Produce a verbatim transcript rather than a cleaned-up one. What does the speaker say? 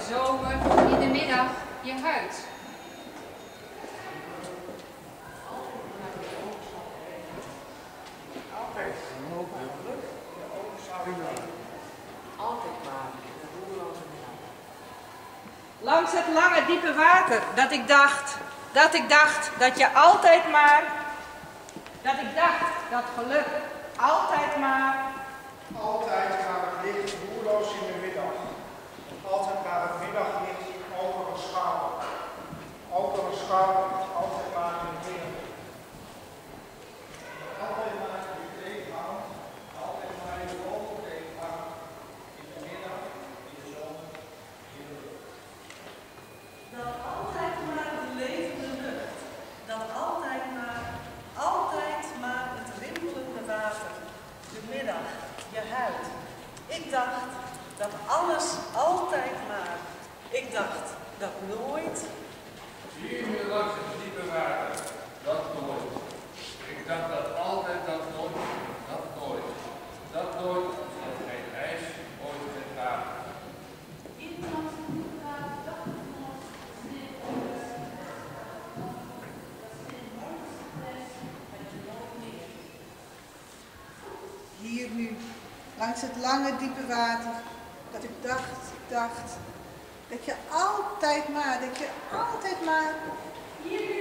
zomer, in de middag je huid. Altijd mogelijk. De ogen zouden altijd maar de roerloze middag. Langs het lange diepe water, dat ik dacht, dat ik dacht dat je altijd maar, dat ik dacht dat geluk altijd maar. Altijd maar het licht roerloos in de middag. Altijd maar het middaglicht over een schouder. Over een schouder, altijd maar in het midden. Altijd maar in de tegenhang. Altijd maar in de ogen tegenhang. In de middag, in de zon, in de lucht. Dat altijd maar de levende lucht. Dat altijd maar, altijd maar het rimpelende water. De middag, je huid. Ik dacht dat alles altijd maar. Ik dacht dat nooit. Hier nu langs het diepe water, dat nooit. Ik dacht dat altijd, dat nooit, dat nooit. Dat nooit, dat geen ijs, ooit geen water. Ik dacht dat dat nooit, sneeuw ooit. Dat sneeuw nooit is, met je nooit meer. Hier nu, langs het lange diepe water, dat ik dacht, dacht, dat je altijd maar, dat je altijd maar. Hier